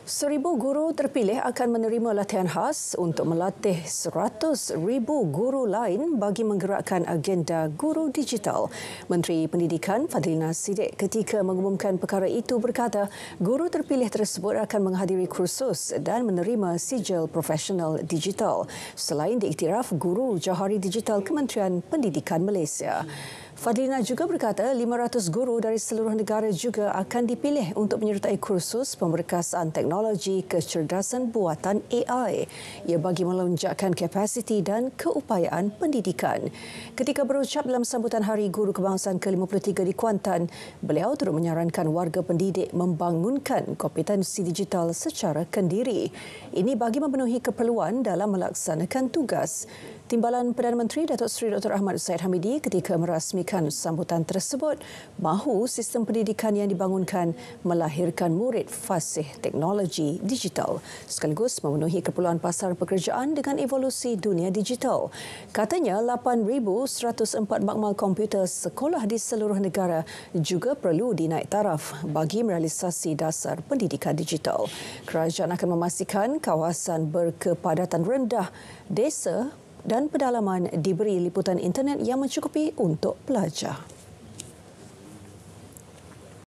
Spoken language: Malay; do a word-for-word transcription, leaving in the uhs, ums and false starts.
Seribu guru terpilih akan menerima latihan khas untuk melatih seratus ribu guru lain bagi menggerakkan agenda guru digital. Menteri Pendidikan Fadlina Siddiq ketika mengumumkan perkara itu berkata, guru terpilih tersebut akan menghadiri kursus dan menerima sijil profesional digital. Selain diiktiraf Guru Jauhari Digital Kementerian Pendidikan Malaysia. Fadlina juga berkata lima ratus guru dari seluruh negara juga akan dipilih untuk menyertai kursus pemberkasan teknologi kecerdasan buatan A I. Ia bagi melonjakkan kapasiti dan keupayaan pendidikan. Ketika berucap dalam sambutan Hari Guru Kebangsaan ke lima puluh tiga di Kuantan, beliau turut menyarankan warga pendidik membangunkan kompetensi digital secara kendiri. Ini bagi memenuhi keperluan dalam melaksanakan tugas. Timbalan Perdana Menteri Datuk Seri Doktor Ahmad Zahid Hamidi ketika merasmikan sambutan tersebut mahu sistem pendidikan yang dibangunkan melahirkan murid fasih teknologi digital sekaligus memenuhi keperluan pasar pekerjaan dengan evolusi dunia digital. Katanya lapan ribu seratus empat makmal komputer sekolah di seluruh negara juga perlu dinaik taraf bagi merealisasi dasar pendidikan digital. Kerajaan akan memastikan kawasan berkepadatan rendah, desa dan pedalaman diberi liputan internet yang mencukupi untuk pelajar.